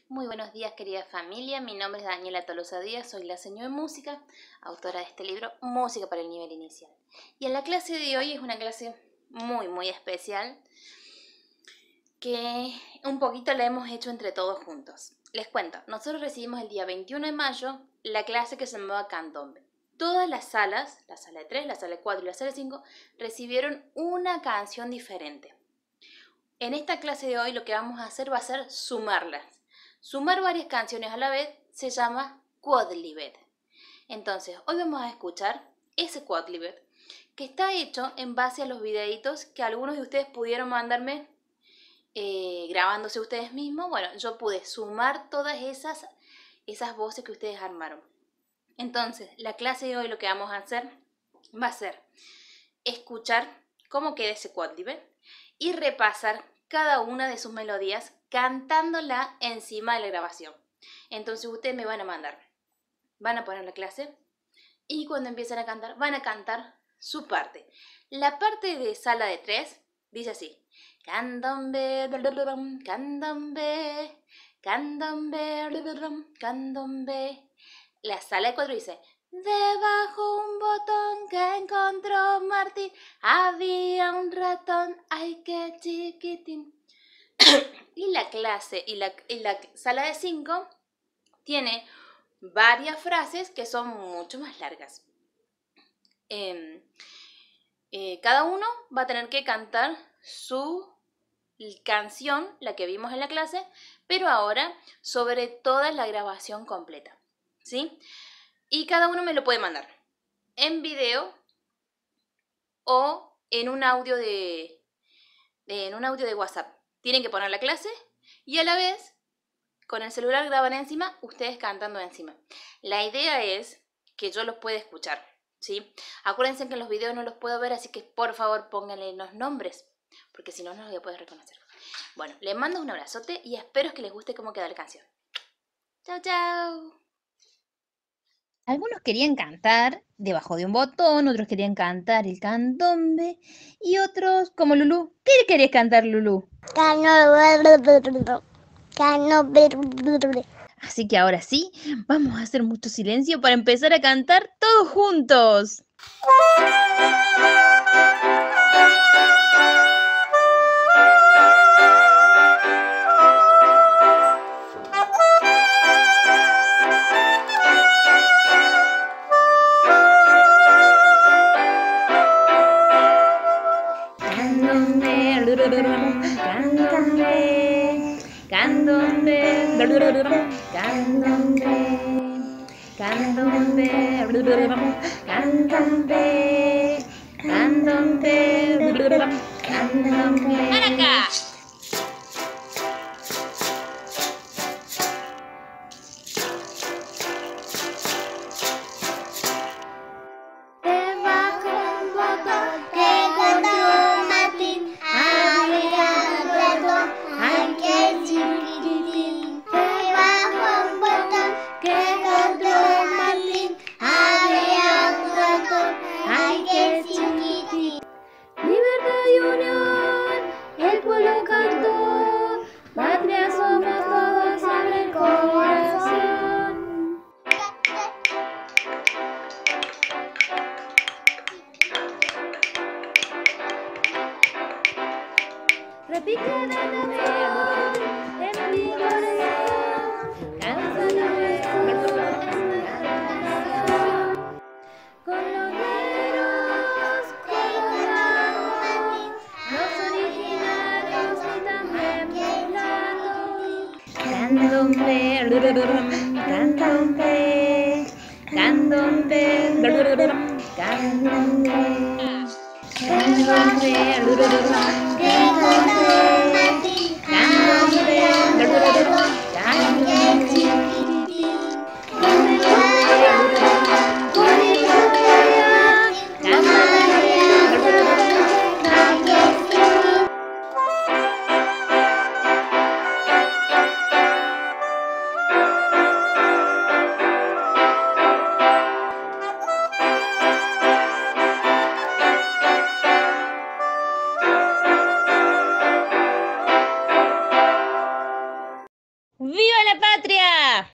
Muy buenos días, querida familia. Mi nombre es Daniela Tolosa Díaz, soy la señora de música, autora de este libro Música para el nivel inicial. Y en la clase de hoy es una clase muy especial que un poquito la hemos hecho entre todos juntos. Les cuento, nosotros recibimos el día 21 de mayo la clase que se llamaba Candombe. Todas las salas, la sala de 3, la sala de 4 y la sala de 5, recibieron una canción diferente. En esta clase de hoy lo que vamos a hacer va a ser sumarlas. Sumar varias canciones a la vez se llama quodlibet. Entonces, hoy vamos a escuchar ese quodlibet que está hecho en base a los videitos que algunos de ustedes pudieron mandarme grabándose ustedes mismos. Bueno, yo pude sumar todas esas voces que ustedes armaron. Entonces, la clase de hoy lo que vamos a hacer va a ser escuchar cómo queda ese quodlibet y repasar cada una de sus melodías cantándola encima de la grabación. Entonces ustedes me van a poner la clase y cuando empiecen a cantar, van a cantar su parte. La parte de sala de 3 dice así: candombe, candombe, candombe, candombe. La sala de 4 dice: debajo un botón que encontró Martín, había un ratón, ay qué chiquitín. Y la clase y la sala de 5 tiene varias frases que son mucho más largas. Cada uno va a tener que cantar su canción, la que vimos en la clase, pero ahora sobre toda la grabación completa, ¿sí? Y cada uno me lo puede mandar en video o en un audio de WhatsApp. Tienen que poner la clase y a la vez con el celular graban encima, ustedes cantando encima. La idea es que yo los pueda escuchar, ¿sí? Acuérdense que en los videos no los puedo ver, así que por favor pónganle los nombres, porque si no, no los voy a poder reconocer. Bueno, les mando un abrazote y espero que les guste cómo queda la canción. Chao, chao. Algunos querían cantar debajo de un botón, otros querían cantar el candombe y otros como Lulú. ¿Qué querías cantar, Lulú? Así que ahora sí, vamos a hacer mucho silencio para empezar a cantar todos juntos. patria!